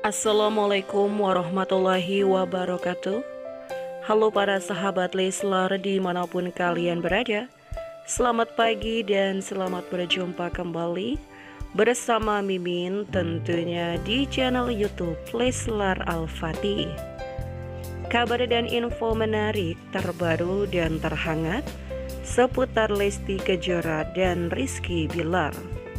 Assalamualaikum warahmatullahi wabarakatuh. Halo para sahabat Leslar dimanapun kalian berada. Selamat pagi dan selamat berjumpa kembali bersama Mimin tentunya di channel YouTube Leslar Al-Fatih. Kabar dan info menarik terbaru dan terhangat seputar Lesti Kejora dan Rizky Bilar.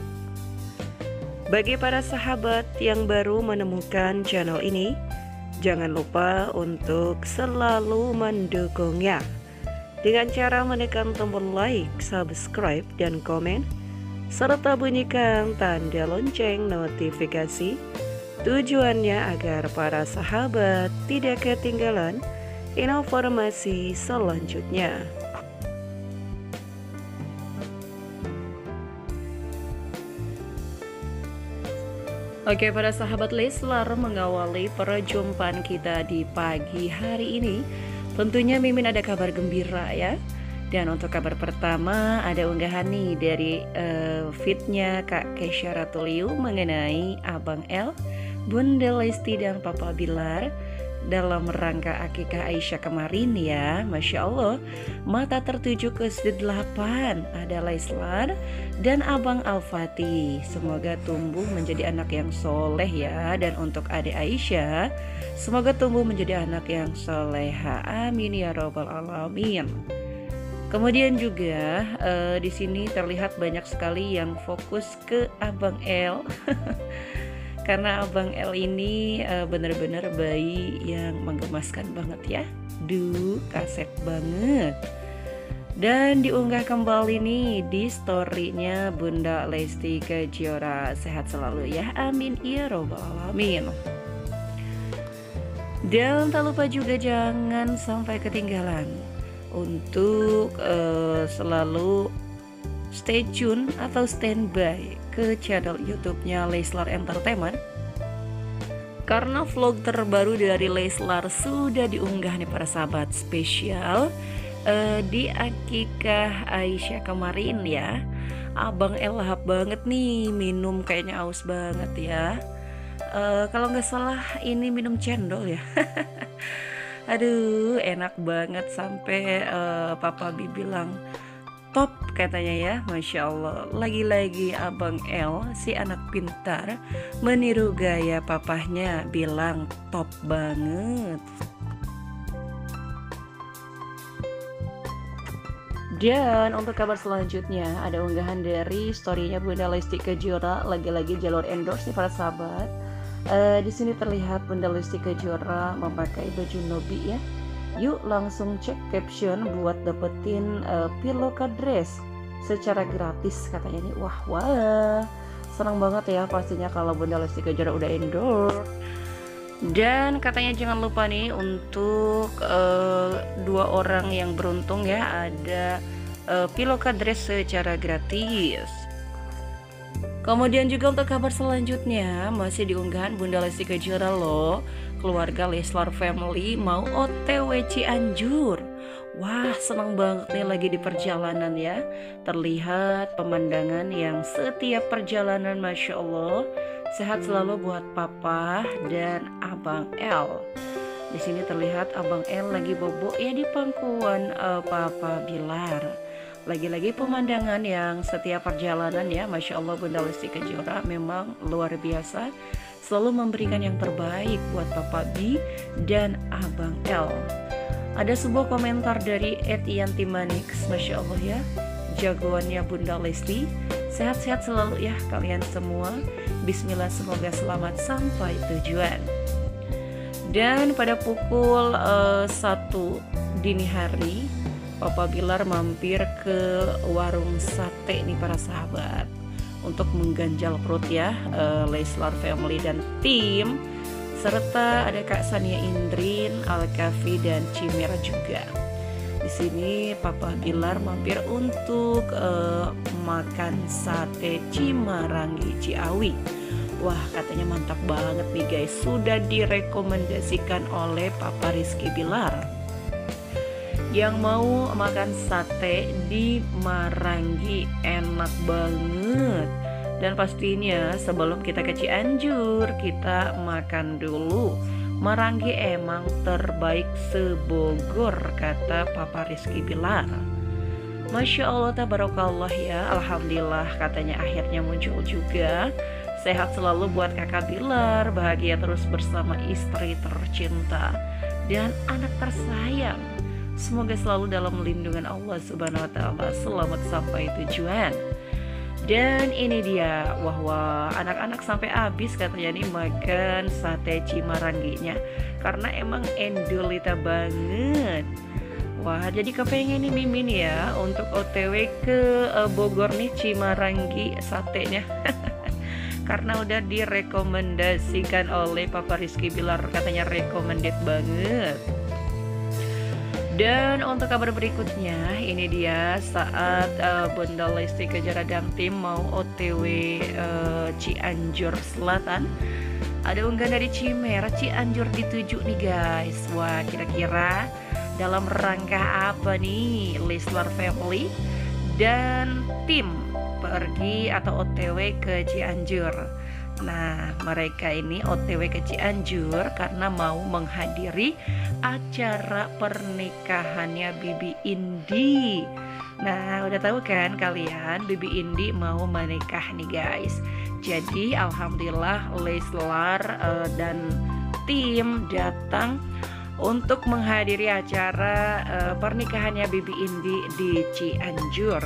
Bagi para sahabat yang baru menemukan channel ini, jangan lupa untuk selalu mendukungnya dengan cara menekan tombol like, subscribe, dan komen, serta bunyikan tanda lonceng notifikasi. Tujuannya agar para sahabat tidak ketinggalan informasi selanjutnya. Oke, para sahabat Leslar, mengawali perjumpaan kita di pagi hari ini, tentunya Mimin ada kabar gembira ya. Dan untuk kabar pertama, ada unggahan nih dari feednya Kak Kesha Ratuliu mengenai Abang L, Bunda Lesti dan Papa Bilar dalam rangka akikah Aisyah kemarin ya. Masya Allah, mata tertuju ke sudut 8 ada Leslar dan Abang Al-Fatih. Semoga tumbuh menjadi anak yang soleh ya. Dan untuk adik Aisyah, semoga tumbuh menjadi anak yang soleha. Amin ya robbal alamin. Kemudian juga di sini terlihat banyak sekali yang fokus ke Abang L. Karena Abang L ini benar-benar bayi yang menggemaskan banget ya. Kaset banget. Dan diunggah kembali nih di storynya Bunda Lesti Kejora. Sehat selalu ya, amin ya robbal alamin. Dan tak lupa juga jangan sampai ketinggalan untuk selalu stay tune atau standby ke channel YouTube-nya Leslar Entertainment, karena vlog terbaru dari Leslar sudah diunggah nih para sahabat, spesial di akikah Aisyah kemarin ya. Abang El lahap banget nih, minum kayaknya aus banget ya. Kalau nggak salah ini minum cendol ya. Aduh, enak banget sampai Papa Bi bilang top katanya ya. Masya Allah, lagi-lagi Abang L si anak pintar meniru gaya papahnya, bilang top banget. Dan untuk kabar selanjutnya ada unggahan dari storynya Bunda Lesti Kejora, lagi-lagi jalur endorse nih para sahabat. Di sini terlihat Bunda Lesti Kejora memakai baju Nobi ya. Yuk langsung cek caption buat dapetin piloka dress secara gratis katanya nih. Wah, senang banget ya pastinya kalau Bunda Lesti Kejora udah endorse. Dan katanya jangan lupa nih untuk 2 orang yang beruntung ya, ada piloka dress secara gratis. Kemudian juga untuk kabar selanjutnya masih diunggahan Bunda Lesti Kejora loh, keluarga Leslar Family mau OTW Cianjur. Wah, senang banget nih lagi di perjalanan ya. Terlihat pemandangan yang setiap perjalanan Masya Allah. Sehat selalu buat Papa dan Abang L. Di sini terlihat Abang L lagi bobo ya di pangkuan Papa Bilar. Lagi-lagi pemandangan yang setiap perjalanan ya, Masya Allah, Bunda Lesti Kejora memang luar biasa, selalu memberikan yang terbaik buat Papa B dan Abang L. Ada sebuah komentar dari @yanti manix, Masya Allah ya, jagoannya Bunda Lesti. Sehat-sehat selalu ya kalian semua. Bismillah, semoga selamat sampai tujuan. Dan pada pukul 1 dini hari, Papa Bilar mampir ke warung sate nih para sahabat, untuk mengganjal perut ya Leslar Family dan tim, serta ada Kak Sania Indrin, Alkafi dan Cimera juga. Di sini Papa Bilar mampir untuk makan sate Cimarangi Ciawi. Wah, katanya mantap banget nih guys, sudah direkomendasikan oleh Papa Rizky Bilar. Yang mau makan sate di Marangi enak banget. Dan pastinya sebelum kita ke Cianjur, kita makan dulu. Marangi emang terbaik sebogor, kata Papa Rizky Bilar. Masya Allah, tabarakallah ya. Alhamdulillah, katanya akhirnya muncul juga. Sehat selalu buat kakak Bilar, bahagia terus bersama istri tercinta dan anak tersayang. Semoga selalu dalam lindungan Allah Subhanahu wa Ta'ala. Selamat sampai tujuan. Dan ini dia, wah anak-anak sampai habis katanya nih makan sate Cimarangginya, karena emang endolita banget. Wah, jadi kepengen nih Mimin ya untuk OTW ke Bogor nih, Cimaranggi satenya. Karena udah direkomendasikan oleh Papa Rizky Bilar, katanya recommended banget. Dan untuk kabar berikutnya, ini dia saat Bunda Lesti Kejora dan tim mau OTW Cianjur Selatan. Ada unggahan dari Cimer, Cianjur dituju nih guys. Wah, kira-kira dalam rangka apa nih Leslar Family dan tim pergi atau OTW ke Cianjur? Nah, mereka ini OTW ke Cianjur karena mau menghadiri acara pernikahannya Bibi Indi. Nah, udah tahu kan kalian, Bibi Indi mau menikah nih guys. Jadi alhamdulillah Leslar dan tim datang untuk menghadiri acara pernikahannya Bibi Indi di Cianjur.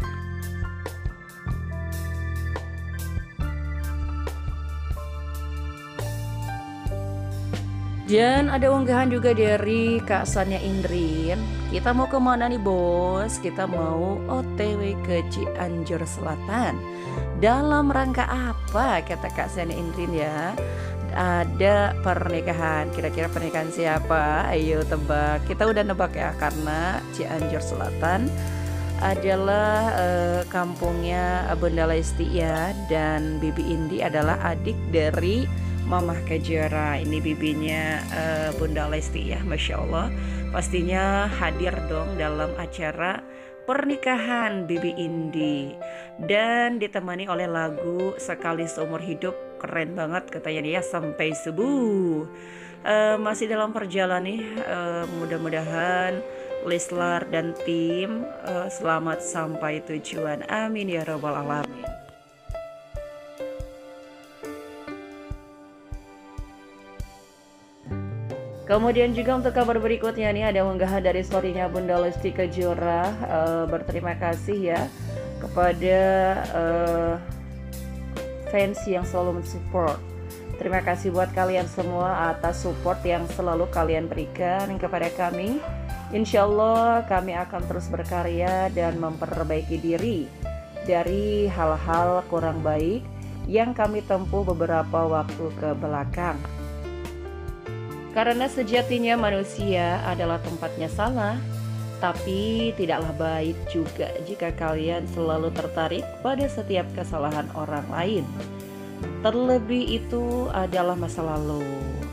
Dan ada unggahan juga dari Kak Sanya Indrin. Kita mau kemana nih bos? Kita mau OTW ke Cianjur Selatan. Dalam rangka apa? Kata Kak Sanya Indrin ya. Ada pernikahan. Kira-kira pernikahan siapa? Ayo tebak. Kita udah nebak ya, karena Cianjur Selatan adalah kampungnya Bunda Lesti ya. Dan Bibi Indi adalah adik dari Mamah Kejora. Ini bibinya Bunda Lesti ya, Masya Allah. Pastinya hadir dong dalam acara pernikahan Bibi Indi. Dan ditemani oleh lagu Sekali Seumur Hidup. Keren banget katanya dia, sampai subuh. Masih dalam perjalanan nih, mudah-mudahan Leslar dan tim selamat sampai tujuan. Amin ya rabbal alamin. Kemudian juga untuk kabar berikutnya nih, ada unggahan dari storynya Bunda Lesti Kejora. Berterima kasih ya kepada fans yang selalu mensupport. Terima kasih buat kalian semua atas support yang selalu kalian berikan kepada kami. Insya Allah kami akan terus berkarya dan memperbaiki diri dari hal-hal kurang baik yang kami tempuh beberapa waktu ke belakang. Karena sejatinya manusia adalah tempatnya salah, tapi tidaklah baik juga jika kalian selalu tertarik pada setiap kesalahan orang lain. Terlebih itu adalah masa lalu.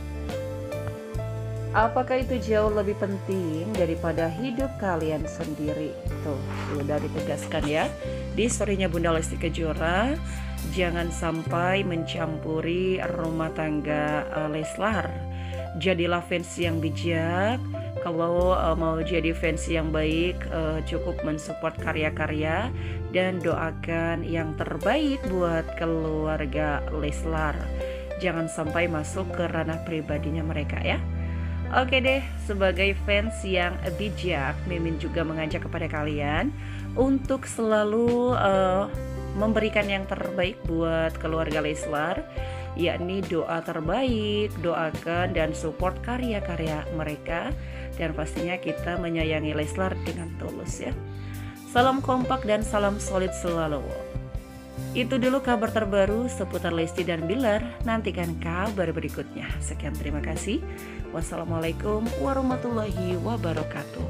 Apakah itu jauh lebih penting daripada hidup kalian sendiri? Tuh, sudah ditegaskan ya di storynya Bunda Lesti Kejora. Jangan sampai mencampuri rumah tangga Leslar. Jadilah fans yang bijak. Kalau mau jadi fans yang baik, cukup mensupport karya-karya dan doakan yang terbaik buat keluarga Leslar. Jangan sampai masuk ke ranah pribadinya mereka ya. Oke deh, sebagai fans yang bijak, Mimin juga mengajak kepada kalian untuk selalu memberikan yang terbaik buat keluarga Leslar, yakni doa terbaik, doakan dan support karya-karya mereka. Dan pastinya kita menyayangi Leslar dengan tulus ya. Salam kompak dan salam solid selalu. Itu dulu kabar terbaru seputar Lesti dan Bilar. Nantikan kabar berikutnya. Sekian, terima kasih. Wassalamualaikum warahmatullahi wabarakatuh.